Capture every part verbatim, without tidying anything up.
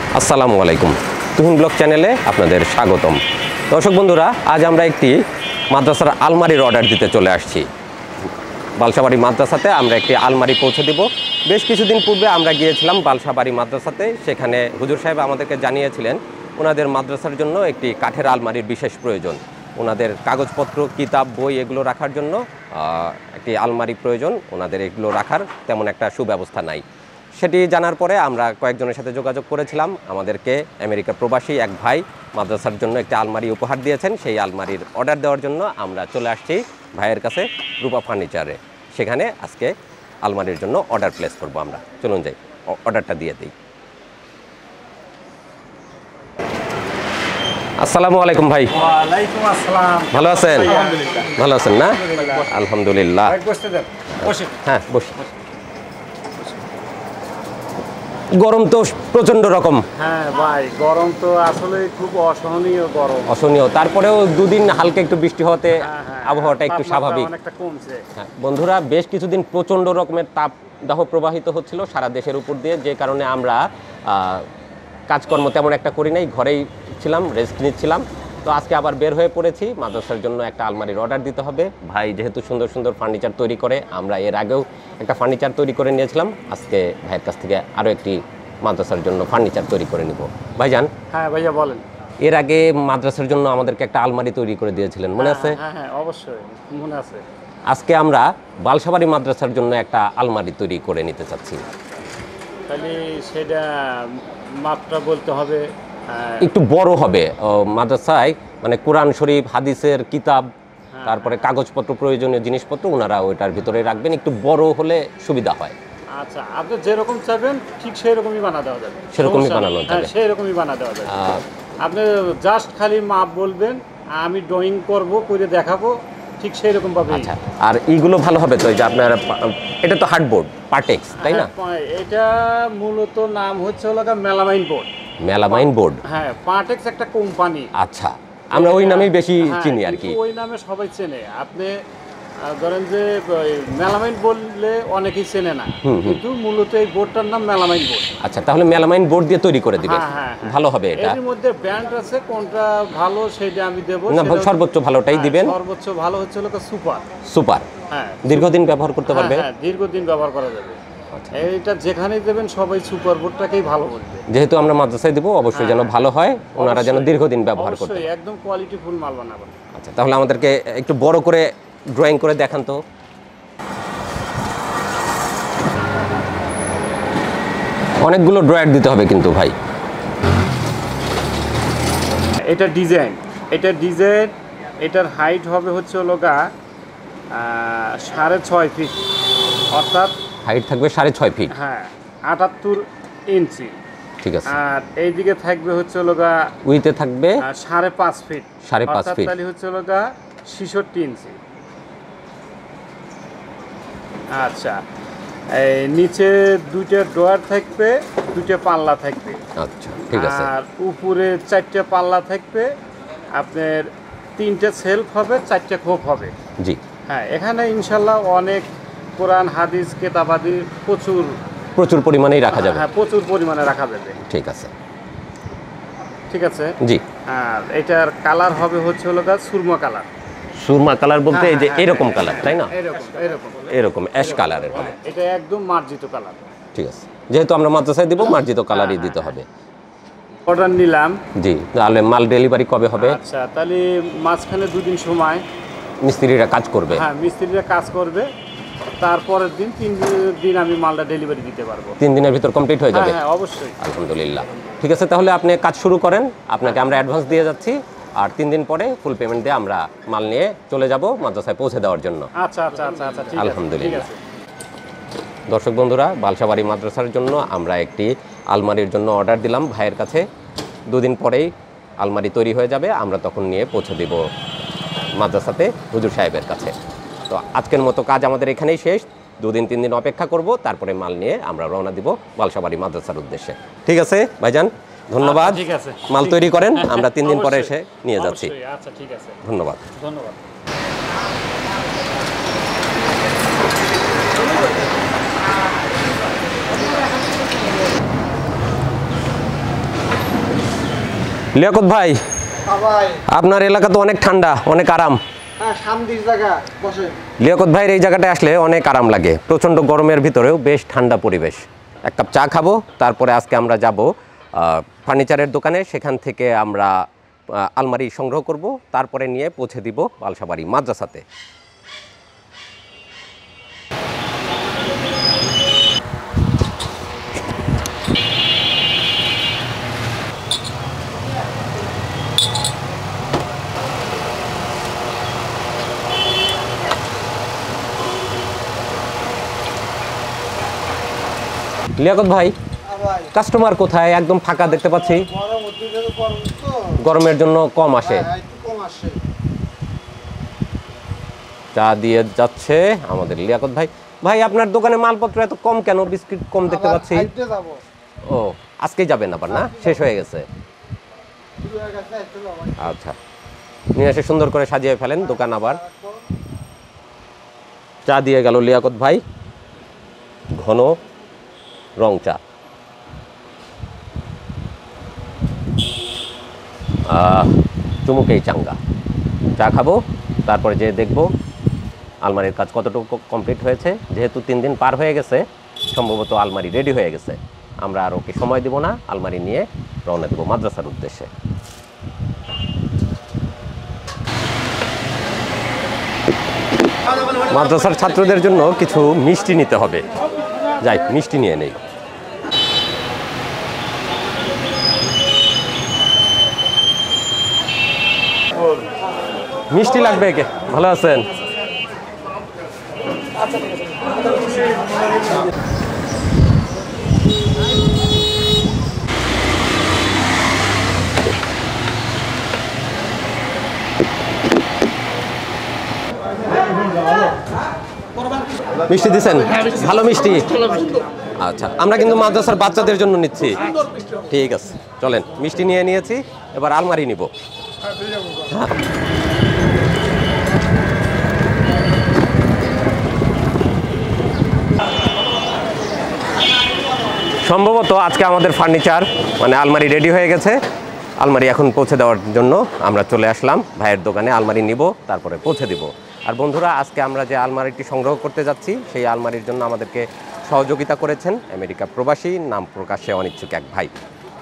আসসালামু আলাইকুম, তুহিন ব্লগ চ্যানেলে আপনাদের স্বাগতম। দর্শক বন্ধুরা, আজ আমরা একটি মাদ্রাসার আলমারির অর্ডার দিতে চলে আসছি। বালসাবাড়ি মাদ্রাসাতে আমরা একটি আলমারি পৌঁছে দিব। বেশ কিছুদিন পূর্বে আমরা গিয়েছিলাম বালসাবাড়ি মাদ্রাসাতে। সেখানে হুজুর সাহেব আমাদেরকে জানিয়েছিলেন ওনাদের মাদ্রাসার জন্য একটি কাঠের আলমারির বিশেষ প্রয়োজন। ওনাদের কাগজপত্র, কিতাব, বই এগুলো রাখার জন্য একটি আলমারি প্রয়োজন। ওনাদের এগুলো রাখার তেমন একটা সুব্যবস্থা নাই। সেটি জানার পরে আমরা কয়েকজনের সাথে যোগাযোগ করেছিলাম। আমাদেরকে আমেরিকা প্রবাসী এক ভাই মাদ্রাসার জন্য একটি আলমারি উপহার দিয়েছেন। সেই আলমারির অর্ডার দেওয়ার জন্য আমরা চলে আসছি ভাইয়ের কাছে, রূপা ফার্নিচারে। সেখানে আজকে আলমারির জন্য অর্ডার প্লেস করব আমরা। চলুন যাই, অর্ডারটা দিয়ে দিই। আসসালামু আলাইকুম ভাই। ওয়ালাইকুম আসসালাম। ভালো আছেন? ভালো আছেন না? আলহামদুলিল্লাহ। হ্যাঁ, বসি। গরম তো প্রচন্ড রকম। হ্যাঁ ভাই, গরম তো আসলে খুব অসহনীয় গরম। অসহনীয়। তারপরেও দুদিন হালকা একটু বৃষ্টি হতে আবহাওয়াটা একটু স্বাভাবিক। অনেকটা কমছে। হ্যাঁ বন্ধুরা, বেশ কিছুদিন প্রচন্ড রকমের তাপদাহ প্রবাহিত হচ্ছিল সারা দেশের উপর দিয়ে, যে কারণে আমরা কাজকর্ম তেমন একটা করি নাই, ঘরেই ছিলাম, রেস্ট নিচ্ছিলাম। তো আজকে আবার বের হয়ে পড়েছি, মাদ্রাসার জন্য একটা আলমারির অর্ডার দিতে হবে। ভাই যেহেতু সুন্দর সুন্দর ফার্নিচার তৈরি করে, আমরা এর আগেও একটা ফার্নিচার তৈরি করে নিয়েছিলাম। আজকে ভাইয়ের কাছ থেকে আরও একটি মাদ্রাসার জন্য ফার্নিচার তৈরি করে নিব। ভাইজান। হ্যাঁ ভাইয়া বলেন। এর আগে মাদ্রাসার জন্য আমাদেরকে একটা আলমারি তৈরি করে দিয়েছিলেন, মনে আছে? হ্যাঁ হ্যাঁ অবশ্যই মনে আছে। আজকে আমরা বালসাবাড়ি মাদ্রাসার জন্য একটা আলমারি তৈরি করে নিতে চাচ্ছি। তাহলে সেটা মাত্রা বলতে হবে, একটু বড় হবে। মাদ্রাসায় মানে কোরআন শরীফ, হাদিসের কিতাব, তারপরে কাগজপত্র, প্রয়োজনীয় জিনিসপত্র ওনারা ওইটার ভিতরে রাখবেন। একটু বড় হলে সুবিধা হয়। আচ্ছা, আপনি যেরকম চাইবেন ঠিক সেই রকমই বানা দেওয়া যাবে। সেরকমই বানানো যাবে। হ্যাঁ, সেই রকমই বানা দেওয়া যাবে। আপনি জাস্ট খালি মাপ বলবেন, আমি ড্রয়িং করব, করে দেখাবো, ঠিক সেই রকম ভাবে। আচ্ছা, আর এইগুলো ভালো হবে তো? এই যে আপনার এটা তো হার্ডবোর্ড, পার্টেক্স, তাই না? এটা মূলত নাম হচ্ছে হলো মেলামাইন বোর্ড। Melamine board. হ্যাঁ, পার্টেক্স একটা কোম্পানি। আচ্ছা, আমরা ওই নামেই বেশি চিনি আর কি। ওই নামে সবাই চেনে। আপনি ধরেন যে মেলামাইন বললে অনেকেই চেনে না, কিন্তু মূলত এই বোর্ডটার নাম মেলামাইন বোর্ড। আচ্ছা, তাহলে মেলামাইন বোর্ড দিয়ে তৈরি করে দিবেন। ভালো হবে এটা। এর মধ্যে ব্র্যান্ড আছে, কোনটা ভালো সেটা আমি দেব না, সর্বোচ্চ ভালোটাই দিবেন। সর্বোচ্চ ভালো হচ্ছে হলো সুপার। সুপার। হ্যাঁ, দীর্ঘদিন ব্যবহার করতে পারবে। হ্যাঁ, দীর্ঘদিন ব্যবহার করা যাবে। এইটা যেখানেই দেবেন সবাই সুপার বোর্ডটাকেই ভালো বলবে। যেহেতু আমরা মাদ্রাসায় দেব, অবশ্যই যেন ভালো হয়, ওনারা যেন দীর্ঘদিন ব্যবহার করতে। অবশ্যই একদম কোয়ালিটিফুল মাল বানাবেন। আচ্ছা, তাহলে আমাদেরকে একটু বড় করে ড্রয়িং করে দেখান তো। অনেকগুলো ড্রয়ার দিতে হবে কিন্তু ভাই। এটা ডিজাইন, এটা ডিজাইন, এটার হাইট হবে হচ্ছে হলো গা সাড়ে ছয় ফিট, অর্থাৎ হাইট থাকবে সাড়ে ছয় ফিট। হ্যাঁ, আটাত্তর ইঞ্চি। ঠিক আছে। আর এইদিকে থাকবে হচ্ছে হলো গা উইতে থাকবে সাড়ে পাঁচ ফিট। সাড়ে পাঁচ ফিট তাহলে হচ্ছে হলো গা ছেষট্টি ইঞ্চি। আচ্ছা, এই নিচে দুইটা ড্রয়ার থাকবে, দুইটা পাল্লা থাকবে। আচ্ছা, ঠিক আছে। আর উপরে চারটে পাল্লা থাকবে। আপনার তিনটে সেলফ হবে, চারটে খোপ হবে। জি হ্যাঁ, এখানে ইনশাল্লাহ অনেক কোরআন, হাদিস, কেতাবাদি প্রচুর প্রচুর পরিমাণেই রাখা যাবে। হ্যাঁ, প্রচুর পরিমাণে রাখা যাবে। ঠিক আছে। ঠিক আছে। জি। আর এটার কালার হবে হচ্ছে হলো গা সুরমা কালার। সুরমা কালার বলতে এই যে এরকম কালার, তাই না? এরকম এরকম এরকম অ্যাশ কালারের হবে। এটা একদম মার্জিত কালার। ঠিক আছে, যেহেতু আমরা মাদ্রাসায় দিব, মার্জিত কালারই দিতে হবে। অর্ডার নিলাম। জি, তাহলে মাল ডেলিভারি কবে হবে? আচ্ছা, তাহলে মাঝখানে দুদিন সময় মিস্ত্রিরা কাজ করবে। হ্যাঁ, মিস্ত্রিরা কাজ করবে। তারপরের দিন তিন দিন আমি মালটা ডেলিভারি দিতে পারবো। তিন দিনের ভিতর কমপ্লিট হয়ে যাবে? হ্যাঁ, অবশ্যই। আলহামদুলিল্লাহ। ঠিক আছে, তাহলে আপনি কাজ শুরু করেন। আপনাকে আমরা অ্যাডভান্স দিয়ে যাচ্ছি, আর তিন দিন পরে ফুল পেমেন্ট দিয়ে আমরা মাল নিয়ে চলে যাব মাদ্রাসায় পৌঁছে দেওয়ার জন্য। আচ্ছা আচ্ছা আচ্ছা আচ্ছা, ঠিক আছে। আলহামদুলিল্লাহ। দর্শক বন্ধুরা, বালসাবাড়ি মাদ্রাসার জন্য আমরা একটি আলমারির জন্য অর্ডার দিলাম ভাইয়ের কাছে। দুদিন পরেই আলমারি তৈরি হয়ে যাবে, আমরা তখন নিয়ে পৌঁছে দেব মাদ্রাসাতে হুজুর সাহেবের কাছে। তো আজকের মতো কাজ আমাদের এখানেই শেষ। দুদিন তিন দিন অপেক্ষা করব, তারপরে মাল নিয়ে আমরা রওনা দিব বালসাবাড়ি মাদ্রাসার উদ্দেশ্যে। ঠিক আছে ভাইজান, ধন্যবাদ। ঠিক আছে, মাল তৈরি করেন, আমরা তিন দিন পরে এসে নিয়ে যাচ্ছি। আচ্ছা, ঠিক আছে, ধন্যবাদ। ধন্যবাদ। লিয়াকত ভাই, ভাই আপনার এলাকা তো অনেক ঠান্ডা, অনেক আরাম। হ্যাঁ শান্তির জায়গা বসে। লিয়াকত ভাইয়ের এই জায়গাটায় আসলে অনেক আরাম লাগে, প্রচণ্ড গরমের ভিতরেও বেশ ঠান্ডা পরিবেশ। এক কাপ চা খাবো, তারপরে আজকে আমরা যাব ফার্নিচারের দোকানে, সেখান থেকে আমরা আহ, আলমারি সংগ্রহ করব, তারপরে নিয়ে পৌঁছে দিব বালসাবাড়ি মাদ্রাসাতে। লিয়াকত ভাই, ভাই কাস্টমার কোথায়? একদম ফাঁকা দেখতে পাচ্ছি। গরম উদ্যোগের গরম তো গরমের জন্য কম আসে। হ্যাঁ, একটু কম আসে। চা দিয়ে যাচ্ছে আমাদের লিয়াকত ভাই। ভাই, আপনার দোকানে মালপত্র এত কম কেন? বিস্কিট কম দেখতে আবার পাচ্ছি। খাইতে যাবো। ও, আজকেই যাবেন আবার না? শেষ হয়ে গেছে। শুরু হয়ে গেছে, একটু যাবো। আচ্ছা, নিয়ে এসে সুন্দর করে সাজিয়ে ফেলেন দোকান। আবার চা দিয়ে গেল লিয়াকত ভাই, ঘন রং চা। আহ, চুমুকেই চাঙ্গা। চা খাবো, তারপরে যে দেখবো আলমারির কাজ কতটুকু কমপ্লিট হয়েছে। যেহেতু তিন দিন পার হয়ে গেছে, সম্ভবত আলমারি রেডি হয়ে গেছে। আমরা আর ওকে সময় দেব না, আলমারি নিয়ে রওনা দেবো মাদ্রাসার উদ্দেশ্যে। মাদ্রাসার ছাত্রদের জন্য কিছু মিষ্টি নিতে হবে। যাই, মিষ্টি নিয়ে নেই। মিষ্টি লাগবে কে? ভালো আছেন? মিষ্টি দিছেন? ভালো মিষ্টি। আচ্ছা, আমরা কিন্তু মাদ্রাসার বাচ্চাদের জন্য নিচ্ছি। ঠিক আছে, চলেন। মিষ্টি নিয়ে নিয়েছি, এবার আলমারি নিব। সম্ভবত আজকে আমাদের ফার্নিচার মানে আলমারি রেডি হয়ে গেছে। আলমারি এখন পৌঁছে দেওয়ার জন্য আমরা চলে আসলাম ভাইয়ের দোকানে। আলমারি নিব, তারপরে পৌঁছে দিব। আর বন্ধুরা, আজকে আমরা যে আলমারিটি সংগ্রহ করতে যাচ্ছি, সেই আলমারির জন্য আমাদেরকে সহযোগিতা করেছেন আমেরিকা প্রবাসী, নাম প্রকাশে অনিচ্ছুক এক ভাই।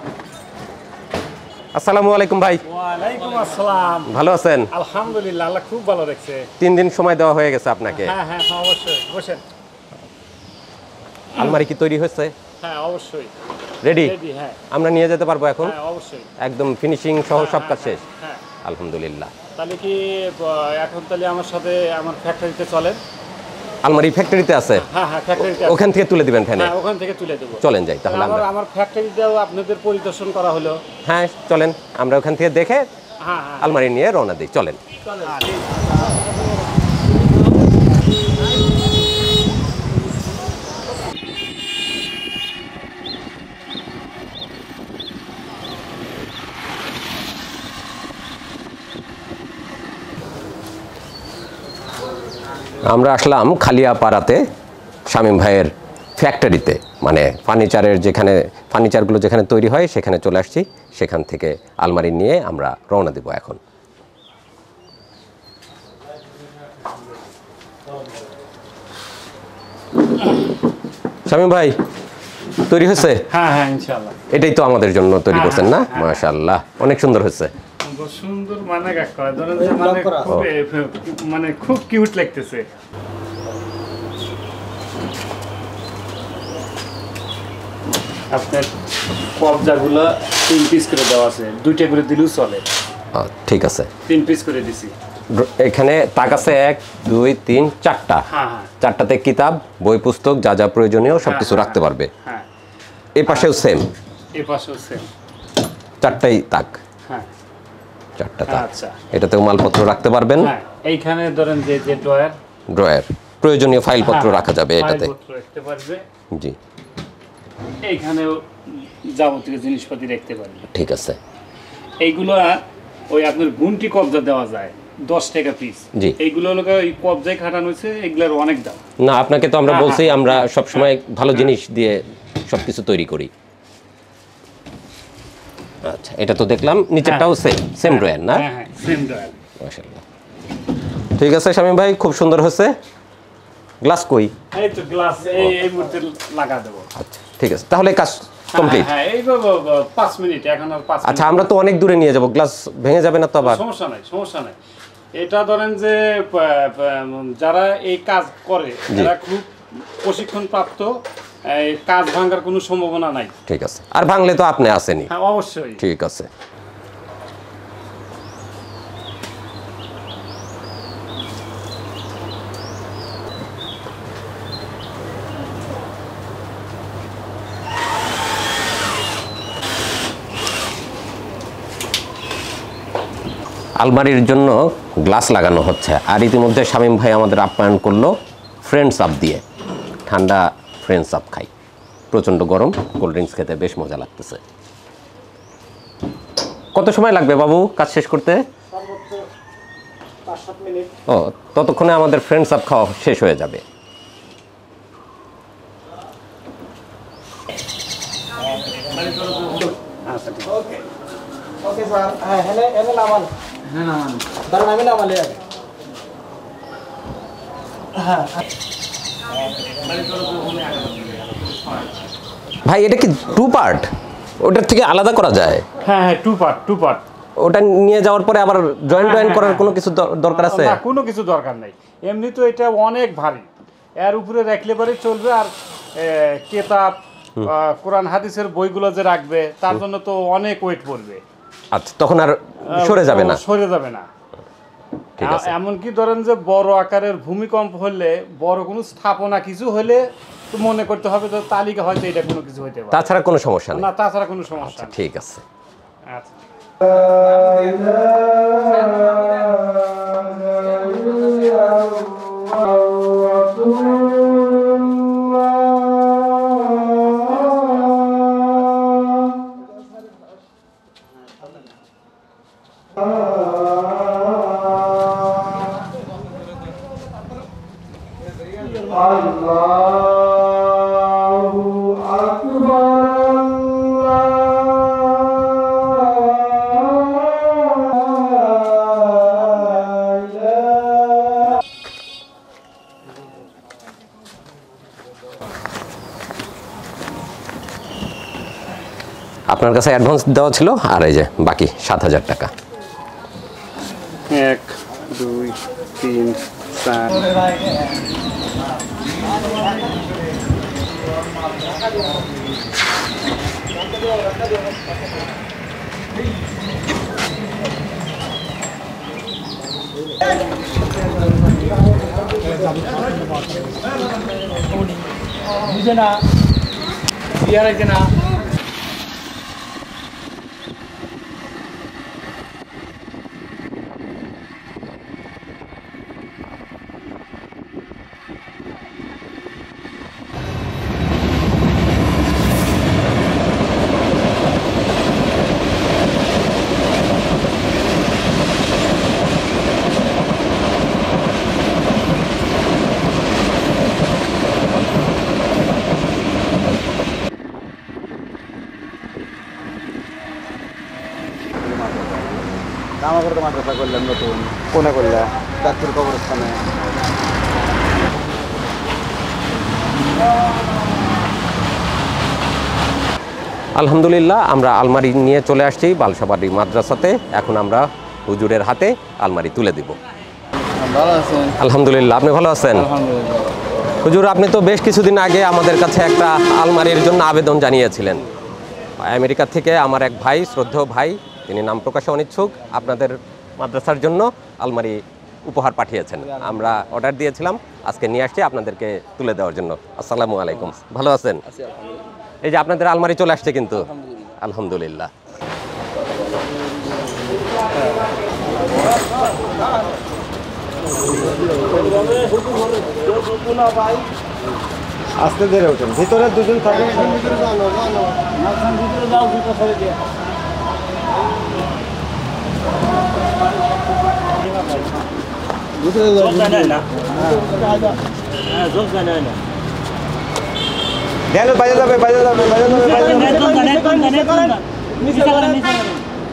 আসসালামু আলাইকুম ভাই। ওয়ালাইকুম আসসালাম। ভালো আছেন? আলহামদুলিল্লাহ, আল্লাহ খুব ভালো রাখছে। তিন দিন সময় দেওয়া হয়ে গেছে আপনাকে। হ্যাঁ হ্যাঁ হ্যাঁ, অবশ্যই বসেন। আলমারি কি তৈরি হয়েছে? হ্যাঁ অবশ্যই রেডি? রেডি। হ্যাঁ আমরা নিয়ে যেতে পারবো এখন? হ্যাঁ অবশ্যই। একদম ফিনিশিং সহ সব কাজ শেষ? হ্যাঁ। আলহামদুলিল্লাহ। তাহলে কি আহ, এখন তাহলে আমার সাথে আমার ফ্যাক্টরিতে চলেন? আলমারি ফ্যাক্টরিতে আছে? হ্যাঁ হ্যাঁ, ফ্যাক্টরিতে। ওখান থেকে তুলে দিবেন ফ্যানে? হ্যাঁ, ওখান থেকে তুলে দেবো। চলেন যাই তাহলে আমার আমরা। আমার ফ্যাক্টরিতেও আপনাদের পরিদর্শন করা হলো। হ্যাঁ চলেন, আমরা ওখান থেকে দেখে হ্যাঁ হ্যাঁ, আলমারি নিয়ে রওনা দিই। চলেন। আমরা আসলাম খালিয়াপাড়াতে শামীম ভাইয়ের ফ্যাক্টরিতে, মানে ফার্নিচারের যেখানে ফার্নিচারগুলো যেখানে তৈরি হয় সেখানে চলে আসছি। সেখান থেকে আলমারি নিয়ে আমরা রওনা দেব এখন। শামীম ভাই, তৈরি হয়েছে? হ্যাঁ হ্যাঁ ইনশাআল্লাহ। এটাই তো আমাদের জন্য তৈরি করছেন না? মাশাআল্লাহ, অনেক সুন্দর হয়েছে। সুন্দর মানে কাকা, ধরেন যে মানে খুব মানে খুব কিউট লাগতেছে। আপনার কবজাগুলো তিন পিস করে দেওয়া আছে, দুইটা করে দিলেও চলে। আহ, ঠিক আছে, তিন পিস করে দিছি। ড্র- এখানে তাক আছে এক দুই তিন চারটা। হ্যাঁ হ্যাঁ চারটাতে কিতাব, বই, পুস্তক যা যা প্রয়োজনীয় সব কিছু হ্যাঁ, রাখতে পারবে। হ্যাঁ, এই পাশেও সেম, এই পাশেও সেম। চারটাই তাক, হ্যাঁ চারটা তাক। আচ্ছা। এটাতেও মালপত্র রাখতে পারবেন। হ্যাঁ, এইখানে ধরেন যে যে ড্রয়ার, ড্রয়ার, প্রয়োজনীয় ফাইলপত্র রাখা যাবে এটাতে। ফাইলপত্র রাখতে পারবে। জি, এইখানেও যাবতীয় জিনিসপাতি রাখতে পারবে। ঠিক আছে। এইগুলো ওই আপনার গুনটি কবজা দেওয়া যায়, দশ টাকা পিস। জি। এইগুলো হলো ওই কবজায় খাটানো হয়েছে, এগুলোর অনেক দাম। না, আপনাকে তো আমরা হ্যাঁ, বলছি হ্যাঁ, আমরা হ্যাঁ, সব সময় হ্যাঁ, ভালো হ্যাঁ। জিনিস দিয়ে সব কিছু তৈরি করি। আচ্ছা, এটা তো দেখলাম নিচেরটাও সেম সেম ড্রয়ার না? হ্যাঁ হ্যাঁ সেম ড্রয়ার। মাশাআল্লাহ, ঠিক আছে শামীম ভাই, খুব সুন্দর হয়েছে। গ্লাস কই? এই তো গ্লাস এই এই মুহূর্তে লাগা দেবো। আচ্ছা ঠিক আছে, তাহলে কাজ কমপ্লিট। হ্যাঁ এই পাঁচ মিনিট, এখন আর পাঁচ আচ্ছা, আমরা তো অনেক দূরে নিয়ে যাব, গ্লাস ভেঙে যাবে না তো আবার? সমস্যা নাই, সমস্যা নাই। এটা ধরেন যে প- প- যারা এই কাজ করে যারা খুব প্রশিক্ষণ প্রাপ্ত, এই কাজ ভাঙার কোনো সম্ভাবনা নাই। ঠিক আছে, আর ভাঙলে তো আপনি আসেনি। হ্যাঁ অবশ্যই। ঠিক আছে। আলমারির জন্য গ্লাস লাগানো হচ্ছে, আর ইতিমধ্যে শামীম ভাই আমাদের আপ্যায়ন করলো ফ্রেন্ডস আপ দিয়ে। ঠান্ডা ফ্রেন্ডস আপ খাই, প্রচণ্ড গরম, কোল্ড ড্রিঙ্কস খেতে বেশ মজা লাগতেছে। কত সময় লাগবে বাবু কাজ শেষ করতে? পাঁচ সাত মিনিট। ও, ততক্ষণে আমাদের ফ্রেন্ডস আপ খাওয়া শেষ হয়ে যাবে। আচ্ছা ঠিক ওকে ওকে স্যার। হ্যাঁ হেলে হেলে নামান। হ্যাঁ নামান। দাঁড়ান আমি নামালে আগে। হ্যাঁ ভাই এটা কি টু পার্ট? ওটার থেকে আলাদা করা যায়? হ্যাঁ হ্যাঁ টু পার্ট, টু পার্ট। ওটা নিয়ে যাওয়ার পরে আবার জয়েন্ট জয়েন্ট করার কোনো কিছু দ- দরকার আছে? না, কোনো কিছু দরকার নেই। এমনি তো এটা অনেক ভারী, এর উপরে রাখলে পরে চলবে। আর এ, কেতাব আহ, কোরআন হাদিসের বইগুলো যে রাখবে তার জন্য তো অনেক ওয়েট পড়বে। আচ্ছা, তখন আর সরে যাবে না? সরে যাবে না। ঠিক আছে। এ- এমনকি ধরেন যে বড় আকারের ভূমিকম্প হলে, বড় কোনো স্থাপনা কিছু হলে তো মনে করতে হবে যে তালিকা হয়তো এটা কোনো কিছু হইতে পারে। তাছাড়া কোনো সমস্যা নেই? না, তাছাড়া কোনো সমস্যা নেই। ঠিক আছে। আচ্ছা। আল্লাহু আকবার। আল্লাহ আপনার কাছে অ্যাডভান্স দেওয়া ছিল, আর এই যে বাকি সাত হাজার টাকা। এক দুই তিন চার। বুঝে না বিয়ার আছে না। কামারগড় মাদ্রাসা করলাম নতুন। কোনে করলে? চাঁদপুর কবরস্থানে। আলহামদুলিল্লাহ, আমরা আলমারি নিয়ে চলে আসছি বালসাবাড়ি মাদ্রাসাতে। এখন আমরা হুজুরের হাতে আলমারি তুলে দিব। ভালো আছেন? আলহামদুলিল্লাহ, আপনি ভালো আছেন? আলহামদুলিল্লাহ। হুজুর, আপনি তো বেশ কিছুদিন আগে আমাদের কাছে একটা আলমারির জন্য আবেদন জানিয়েছিলেন। আমেরিকা থেকে আমার এক ভাই, শ্রদ্ধেয় ভাই, তিনি নাম প্রকাশে অনিচ্ছুক, আপনাদের মাদ্রাসার জন্য আলমারি উপহার পাঠিয়েছেন। আমরা অর্ডার দিয়েছিলাম, আজকে নিয়ে আসছি আপনাদেরকে তুলে দেওয়ার জন্য। আসসালামু আলাইকুম, ভালো আছেন? এই যে আপনাদের আলমারি চলে আসছে কিন্তু। আলহামদুলিল্লাহ। আস্তে ধরে ওঠেন, ভিতরে দুজন থাকে। গেল বাইরে যাবে, বাইরে যাবে, বাইরে যাবে, বাইরে যাবে। নিচে করেন নিচে করেন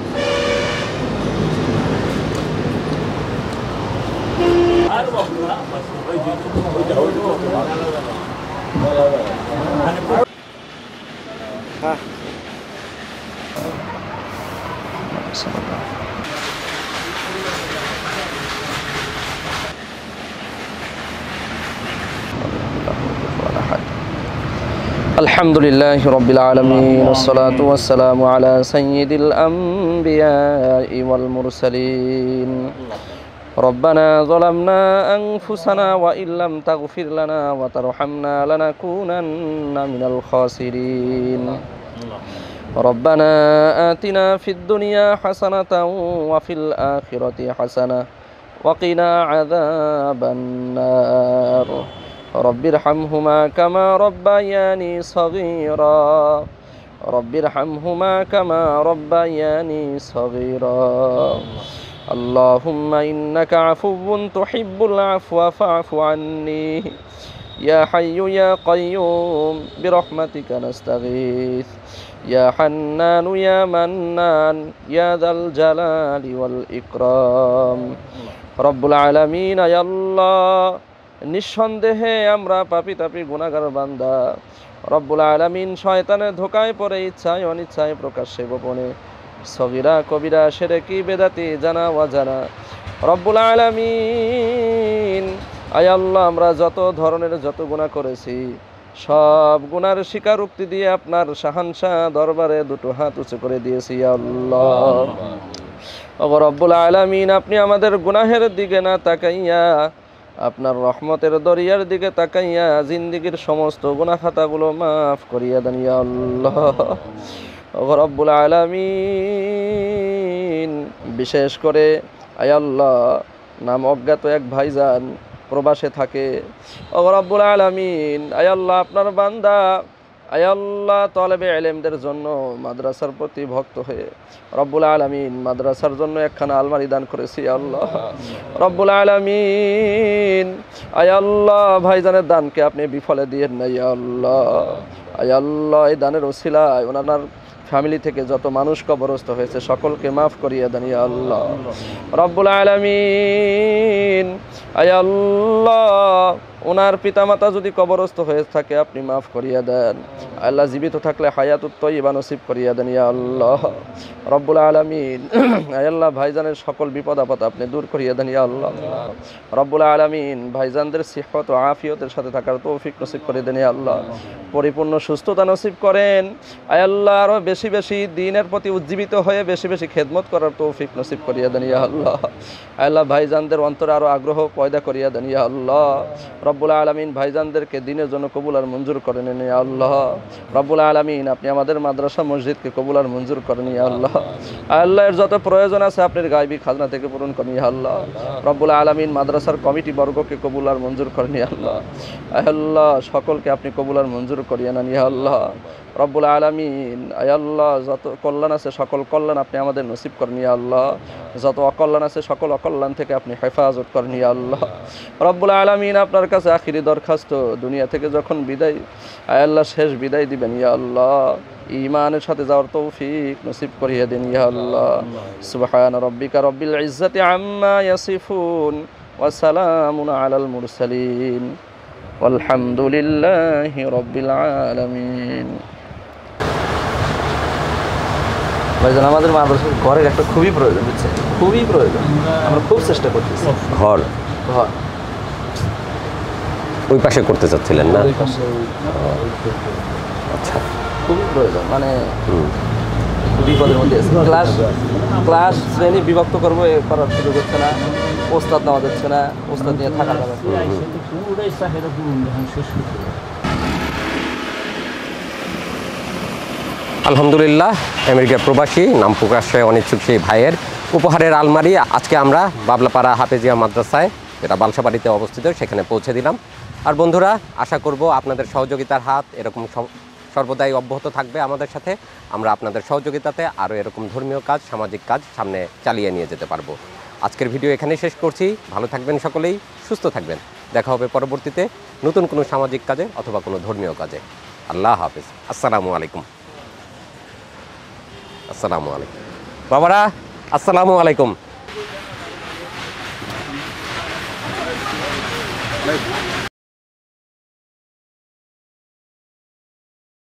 الحمد لله رب العالمين والصلاة والسلام على سيد الأنبياء والمرسلين ربنا ظلمنا أنفسنا وإن لم تغفر لنا وترحمنا لنكونن من الخاسرين ربنا آتنا في الدنيا حسنة وفي الآخرة حسنة وقنا عذاب النار رب ارحمهما كما ربياني صغيرا رب ارحمهما كما ربياني صغيرا اللهم إنك عفو تحب العفو فاعف عني يا حي يا قيوم برحمتك نستغيث يا حنان يا منان يا ذا الجلال والإكرام رب العالمين يا الله নিঃসন্দেহে আমরা পাপী তাপী গুনাহগার বান্দা রব্বুল আলামিন শয়তানের ধোকায় পড়ে ইচ্ছায় অনিচ্ছায় প্রকাশ্যে গোপনে সগীরা কবিরা শিরকি বেদাতি জানা অজানা রব্বুল আলামিন আয় আল্লাহ আমরা যত ধরনের যত গুনাহ করেছি সব গুনার স্বীকারোক্তি দিয়ে আপনার শাহানশাহ দরবারে দুটো হাত উঁচু করে দিয়েছি ইয়া আল্লাহ ওগো রব্বুল আলামিন আপনি আমাদের গুনাহের দিকে না তাকাইয়া আপনার রহমতের দরিয়ার দিকে তাকাইয়া জিন্দেগীর সমস্ত গুনাহ খাতাগুলো মাফ করিয়া দেন ইয়া আল্লাহ ওগো রব্বুল আলামিন বিশেষ করে আয় আল্লাহ নাম অজ্ঞাত এক ভাইজান প্রবাসে থাকে ওগো রব্বুল আলামিন আয় আল্লাহ আপনার বান্দা আয় আল্লাহ তলেবে ইলমদের জন্য মাদ্রাসার প্রতি ভক্ত হয়ে রব্বুল আলামিন মাদ্রাসার জন্য একখানা আলমারি দান করেছি আল্লাহ রব্বুল আলামিন আয় আল্লাহ ভাইজানের দানকে আপনি বিফলে দিয়েন না ইয়া আল্লাহ আয় আল্লাহ এই দানের ওসিলায় ওনার ফ্যামিলি থেকে যত মানুষ কবরস্থ হয়েছে সকলকে মাফ করিয়ে দেন ইয়া আল্লাহ রব্বুল আলামিন আয় আল্লাহ ওনার পিতামাতা যদি কবরস্থ হয়ে থাকে আপনি মাফ করিয়া দেন আল্লাহ জীবিত থাকলে হায়াতুত তয়্যিবা নসিব করিয়া দেন ইয়া আল্লাহ রব্বুল আলামিন আয় আল্লাহ ভাইজানের সকল বিপদ আপদ আপনি দূর করিয়া দেন ইয়া আল্লাহ রব্বুল আলামিন ভাইজানদের সিহত ও আফিয়তের সাথে থাকার তৌফিক নসিব করে দেন ইয়া আল্লাহ পরিপূর্ণ সুস্থতা নসিব করেন আয় আল্লাহ আরো বেশি বেশি দ্বীনের প্রতি উজ্জীবিত হয়ে বেশি বেশি খেদমত করার তৌফিক নসিব করিয়া দেন ইয়া আল্লাহ আয় আল্লাহ ভাইজানদের অন্তরে আরো আগ্রহ পয়দা করিয়া দেন ইয়া আল্লাহ রব্বুল আলামিন ভাইজানদেরকে দিনের জন্য কবুল আর মঞ্জুর করেন ইয়া আল্লাহ রব্বুল আলামিন আপনি আমাদের মাদ্রাসা মসজিদকে কবুল আর মঞ্জুর করেন ইয়া আল্লাহ আল্লাহর যত প্রয়োজন আছে আপনার গায়বী খাজনা থেকে পূরণ করেন ইয়া আল্লাহ রব্বুল আলামিন মাদ্রাসার কমিটি বর্গকে কবুল আর মঞ্জুর করেন ইয়া আল্লাহ আল্লাহ সকলকে আপনি কবুল আর মঞ্জুর করিয়া নেন ইয়া আল্লাহ রব্বুল আলামিন আয় আল্লাহ যত কল্যাণ আছে সকল কল্যাণ আপনি আমাদের নসিব করেন ইয়া আল্লাহ যত অকল্যাণ আছে সকল অকল্যাণ থেকে আপনি হেফাজত করেন ইয়া আল্লাহ রব্বুল আলামিন আপনার কাছে আখিরি দরখাস্ত দুনিয়া থেকে যখন বিদায় আয় আল্লাহ শেষ বিদায় দিবেন ইয়া আল্লাহ ঈমানের সাথে যাওয়ার তৌফিক নসিব করিয়ে দিন ইয়া আল্লাহ সুবহান রাব্বিকা রব্বিল ইজ্জাতি আম্মা ইয়াসিফুন ওয়া সালামুন আলাল মুরসালিন ওয়ালহামদুলিল্লাহি রাব্বিল আলামিন ভাইজান আমাদের মাদ্রাসার ঘরের একটা খুবই প্রয়োজন বুঝছেন খুবই প্রয়োজন আমরা খুব চেষ্টা করতেছি ঘর ঘর ওই পাশে করতে চাচ্ছিলেন না আচ্ছা খুবই প্রয়োজন মানে বিপদের মধ্যে ক্লাস ক্লাস শ্রেণী বিভক্ত করবো এ করার সুযোগ হচ্ছে না ওস্তাদ নেওয়া যাচ্ছে না ওস্তাদ নিয়ে থাকা যাবে আলহামদুলিল্লাহ আমেরিকার প্রবাসী নাম প্রকাশে অনিচ্ছুক সেই ভাইয়ের উপহারের আলমারি আজকে আমরা বাবলাপাড়া হাফেজিয়া মাদ্রাসায় যেটা বালসাবাড়িতে অবস্থিত সেখানে পৌঁছে দিলাম। আর বন্ধুরা আশা করব আপনাদের সহযোগিতার হাত এরকম সর্বদাই অব্যাহত থাকবে আমাদের সাথে। আমরা আপনাদের সহযোগিতাতে আরও এরকম ধর্মীয় কাজ সামাজিক কাজ সামনে চালিয়ে নিয়ে যেতে পারবো। আজকের ভিডিও এখানেই শেষ করছি। ভালো থাকবেন সকলেই, সুস্থ থাকবেন। দেখা হবে পরবর্তীতে নতুন কোনো সামাজিক কাজে অথবা কোনো ধর্মীয় কাজে। আল্লাহ হাফেজ, আসসালামু আলাইকুম। আসসালামু আলাইকুম বাবারা, আসসালামু আলাইকুম। ভাই